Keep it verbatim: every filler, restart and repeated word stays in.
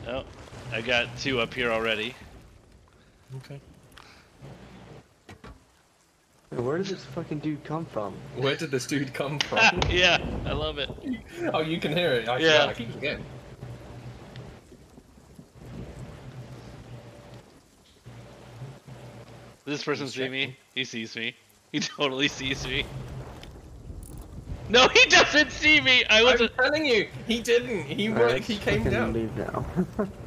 Oh, I got two up here already. Okay. Where did this fucking dude come from? Where did this dude come from? Yeah, I love it. Oh, you can hear it. I Yeah. forgot. I keep forgetting. Does this person He's see me? checking. He sees me. He totally sees me. No, he doesn't see me. I I'm wasn't. telling you, he didn't. He Alright, worked. He let's came fucking down. leave now.